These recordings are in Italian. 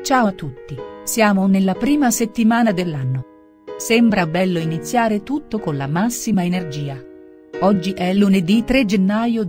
Ciao a tutti, siamo nella prima settimana dell'anno. Sembra bello iniziare tutto con la massima energia. Oggi è lunedì 3 gennaio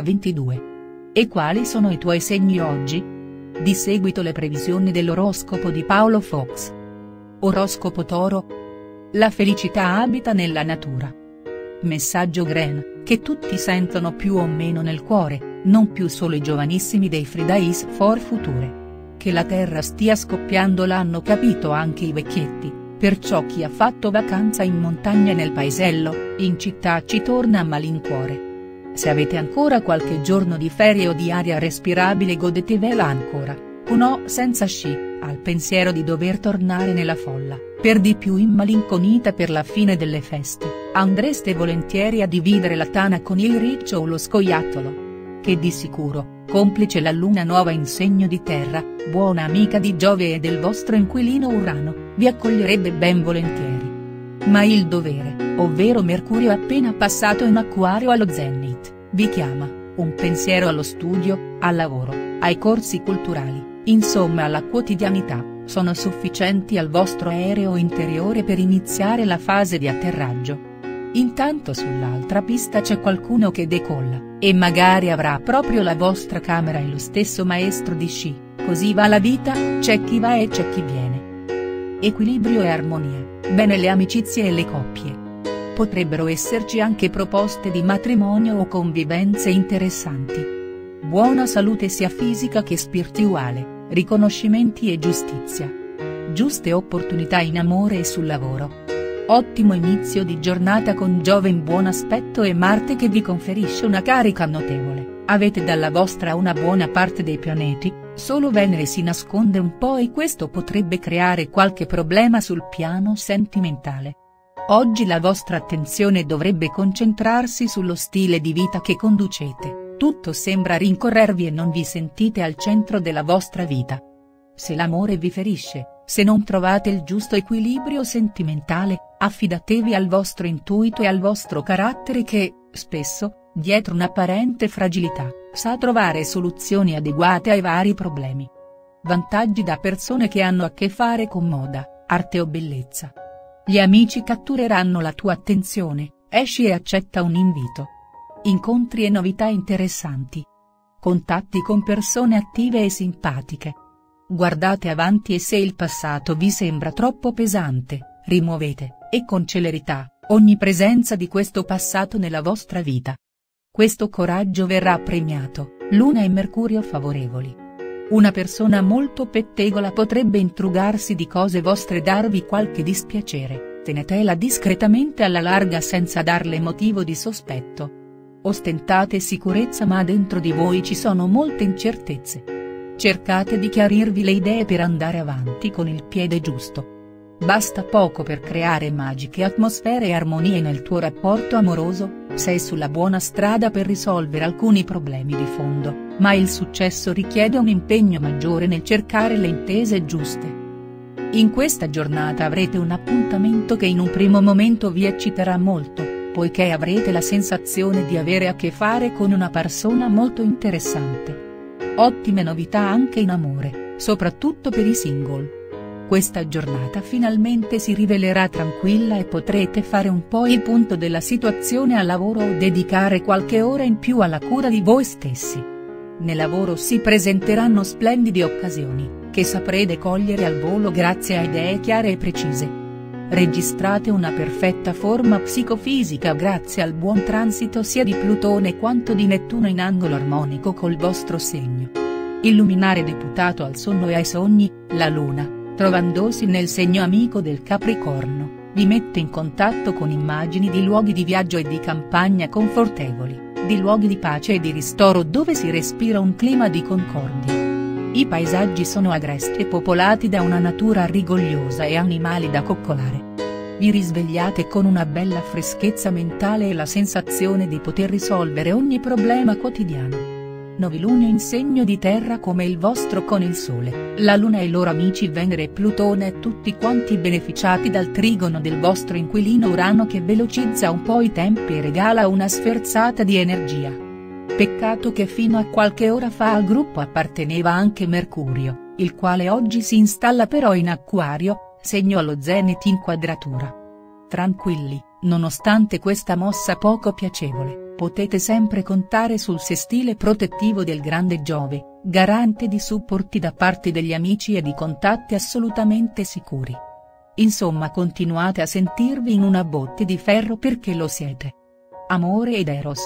2022. E quali sono i tuoi segni oggi? Di seguito le previsioni dell'oroscopo di Paolo Fox. Oroscopo Toro. La felicità abita nella natura. Messaggio Gren, che tutti sentono più o meno nel cuore, non più solo i giovanissimi dei Fridays for Future. Che la terra stia scoppiando l'hanno capito anche i vecchietti, perciò chi ha fatto vacanza in montagna e nel paesello, in città ci torna a malincuore. Se avete ancora qualche giorno di ferie o di aria respirabile godetevela ancora, o no senza sci, al pensiero di dover tornare nella folla, per di più immalinconita per la fine delle feste, andreste volentieri a dividere la tana con il riccio o lo scoiattolo. Che di sicuro, complice la luna nuova in segno di terra, buona amica di Giove e del vostro inquilino Urano, vi accoglierebbe ben volentieri. Ma il dovere, ovvero Mercurio appena passato in Acquario allo Zenit, vi chiama, un pensiero allo studio, al lavoro, ai corsi culturali, insomma alla quotidianità, sono sufficienti al vostro aereo interiore per iniziare la fase di atterraggio. Intanto sull'altra pista c'è qualcuno che decolla, e magari avrà proprio la vostra camera e lo stesso maestro di sci, così va la vita, c'è chi va e c'è chi viene. Equilibrio e armonia, bene le amicizie e le coppie. Potrebbero esserci anche proposte di matrimonio o convivenze interessanti. Buona salute sia fisica che spirituale, riconoscimenti e giustizia. Giuste opportunità in amore e sul lavoro. Ottimo inizio di giornata con Giove in buon aspetto e Marte che vi conferisce una carica notevole, avete dalla vostra una buona parte dei pianeti, solo Venere si nasconde un po' e questo potrebbe creare qualche problema sul piano sentimentale. Oggi la vostra attenzione dovrebbe concentrarsi sullo stile di vita che conducete, tutto sembra rincorrervi e non vi sentite al centro della vostra vita. Se l'amore vi ferisce, se non trovate il giusto equilibrio sentimentale, affidatevi al vostro intuito e al vostro carattere che, spesso, dietro un'apparente fragilità, sa trovare soluzioni adeguate ai vari problemi. Vantaggi da persone che hanno a che fare con moda, arte o bellezza. Gli amici cattureranno la tua attenzione, esci e accetta un invito. Incontri e novità interessanti. Contatti con persone attive e simpatiche. Guardate avanti e se il passato vi sembra troppo pesante, rimuovete, e con celerità, ogni presenza di questo passato nella vostra vita. Questo coraggio verrà premiato, Luna e Mercurio favorevoli. Una persona molto pettegola potrebbe intrugarsi di cose vostre e darvi qualche dispiacere, tenetela discretamente alla larga senza darle motivo di sospetto. Ostentate sicurezza ma dentro di voi ci sono molte incertezze. Cercate di chiarirvi le idee per andare avanti con il piede giusto. Basta poco per creare magiche atmosfere e armonie nel tuo rapporto amoroso, sei sulla buona strada per risolvere alcuni problemi di fondo, ma il successo richiede un impegno maggiore nel cercare le intese giuste. In questa giornata avrete un appuntamento che in un primo momento vi ecciterà molto, poiché avrete la sensazione di avere a che fare con una persona molto interessante. Ottime novità anche in amore, soprattutto per i single. Questa giornata finalmente si rivelerà tranquilla e potrete fare un po' il punto della situazione al lavoro o dedicare qualche ora in più alla cura di voi stessi. Nel lavoro si presenteranno splendide occasioni, che saprete cogliere al volo grazie a idee chiare e precise. Registrate una perfetta forma psicofisica grazie al buon transito sia di Plutone quanto di Nettuno in angolo armonico col vostro segno. Il luminare deputato al sonno e ai sogni, la Luna, trovandosi nel segno amico del Capricorno, vi mette in contatto con immagini di luoghi di viaggio e di campagna confortevoli, di luoghi di pace e di ristoro dove si respira un clima di concordia. I paesaggi sono agresti e popolati da una natura rigogliosa e animali da coccolare. Vi risvegliate con una bella freschezza mentale e la sensazione di poter risolvere ogni problema quotidiano. Novilunio in segno di terra come il vostro con il Sole, la Luna e i loro amici Venere e Plutone e tutti quanti beneficiati dal trigono del vostro inquilino Urano che velocizza un po' i tempi e regala una sferzata di energia. Peccato che fino a qualche ora fa al gruppo apparteneva anche Mercurio, il quale oggi si installa però in Acquario, segno allo Zenit in quadratura. Tranquilli, nonostante questa mossa poco piacevole, potete sempre contare sul sestile protettivo del grande Giove, garante di supporti da parte degli amici e di contatti assolutamente sicuri. Insomma, continuate a sentirvi in una botte di ferro perché lo siete. Amore ed Eros.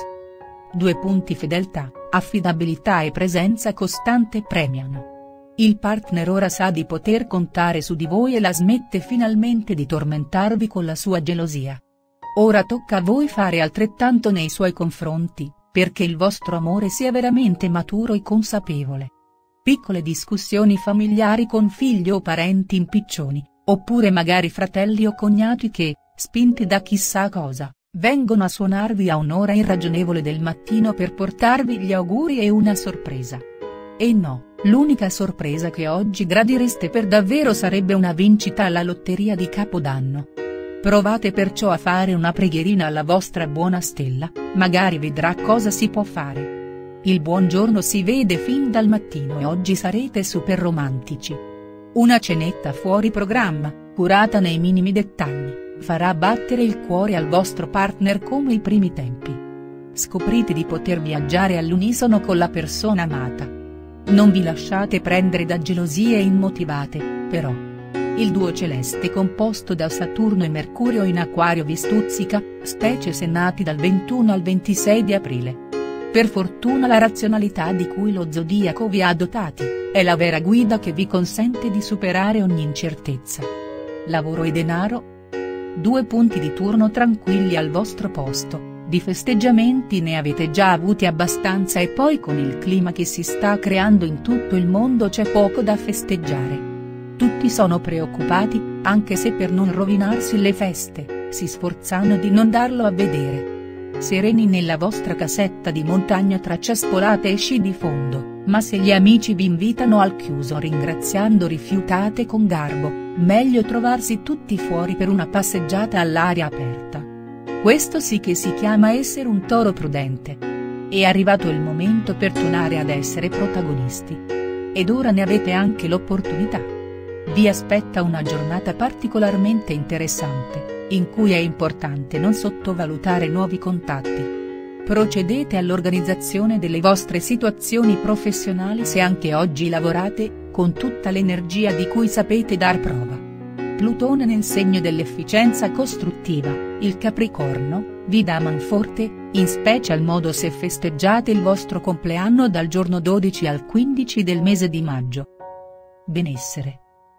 2 punti. Fedeltà, affidabilità e presenza costante premiano. Il partner ora sa di poter contare su di voi e la smette finalmente di tormentarvi con la sua gelosia. Ora tocca a voi fare altrettanto nei suoi confronti, perché il vostro amore sia veramente maturo e consapevole. Piccole discussioni familiari con figli o parenti impiccioni, oppure magari fratelli o cognati che, spinti da chissà cosa, vengono a suonarvi a un'ora irragionevole del mattino per portarvi gli auguri e una sorpresa. E no, l'unica sorpresa che oggi gradireste per davvero sarebbe una vincita alla lotteria di Capodanno. Provate perciò a fare una preghierina alla vostra buona stella, magari vedrà cosa si può fare. Il buon giorno si vede fin dal mattino e oggi sarete super romantici. Una cenetta fuori programma, curata nei minimi dettagli, farà battere il cuore al vostro partner come i primi tempi. Scoprite di poter viaggiare all'unisono con la persona amata. Non vi lasciate prendere da gelosie immotivate, però. Il duo celeste composto da Saturno e Mercurio in Acquario vi stuzzica, specie se nati dal 21 al 26 di aprile. Per fortuna la razionalità di cui lo zodiaco vi ha dotati, è la vera guida che vi consente di superare ogni incertezza. Lavoro e denaro? 2 punti. Di turno tranquilli al vostro posto. Di festeggiamenti ne avete già avuti abbastanza e poi con il clima che si sta creando in tutto il mondo c'è poco da festeggiare. Tutti sono preoccupati, anche se per non rovinarsi le feste, si sforzano di non darlo a vedere. Sereni nella vostra casetta di montagna tra ciaspolate e sci di fondo, ma se gli amici vi invitano al chiuso ringraziando rifiutate con garbo, meglio trovarsi tutti fuori per una passeggiata all'aria aperta. Questo sì che si chiama essere un toro prudente. È arrivato il momento per tornare ad essere protagonisti. Ed ora ne avete anche l'opportunità. Vi aspetta una giornata particolarmente interessante, in cui è importante non sottovalutare nuovi contatti. Procedete all'organizzazione delle vostre situazioni professionali se anche oggi lavorate, con tutta l'energia di cui sapete dar prova. Plutone nel segno dell'efficienza costruttiva, il Capricorno, vi dà manforte, in special modo se festeggiate il vostro compleanno dal giorno 12 al 15 del mese di maggio. Benessere.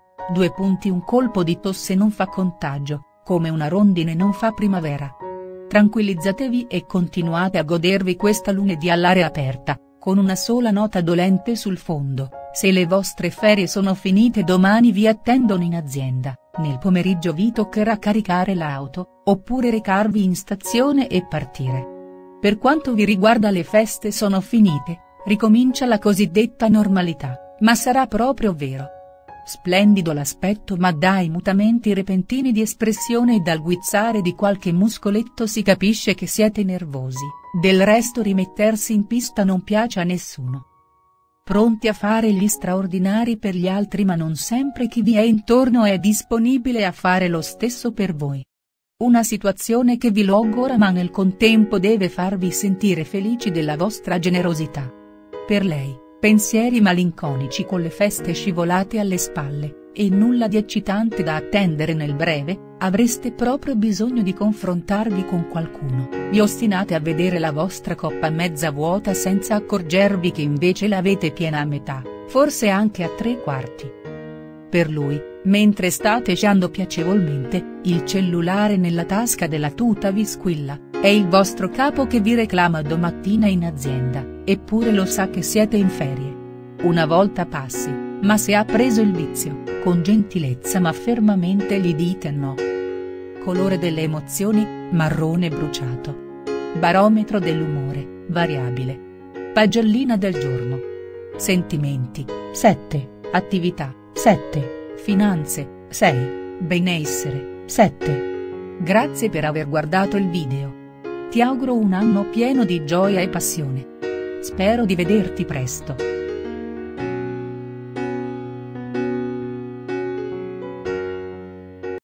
2 punti. Un colpo di tosse non fa contagio, come una rondine non fa primavera. Tranquillizzatevi e continuate a godervi questa lunedì all'aria aperta, con una sola nota dolente sul fondo. Se le vostre ferie sono finite domani vi attendono in azienda, nel pomeriggio vi toccherà caricare l'auto, oppure recarvi in stazione e partire. Per quanto vi riguarda le feste sono finite, ricomincia la cosiddetta normalità, ma sarà proprio vero. Splendido l'aspetto ma dai mutamenti repentini di espressione e dal guizzare di qualche muscoletto si capisce che siete nervosi, del resto rimettersi in pista non piace a nessuno. Pronti a fare gli straordinari per gli altri ma non sempre chi vi è intorno è disponibile a fare lo stesso per voi. Una situazione che vi logora ma nel contempo deve farvi sentire felici della vostra generosità. Per lei, pensieri malinconici con le feste scivolate alle spalle, e nulla di eccitante da attendere nel breve, avreste proprio bisogno di confrontarvi con qualcuno, vi ostinate a vedere la vostra coppa mezza vuota senza accorgervi che invece l'avete piena a metà, forse anche a 3/4. Per lui, mentre state sciando piacevolmente, il cellulare nella tasca della tuta vi squilla, è il vostro capo che vi reclama domattina in azienda, eppure lo sa che siete in ferie. Una volta passi, ma se ha preso il vizio, con gentilezza ma fermamente gli dite no. Colore delle emozioni, marrone bruciato. Barometro dell'umore, variabile. Pagellina del giorno. Sentimenti, 7, attività, 7, finanze, 6, benessere, 7. Grazie per aver guardato il video. Ti auguro un anno pieno di gioia e passione. Spero di vederti presto.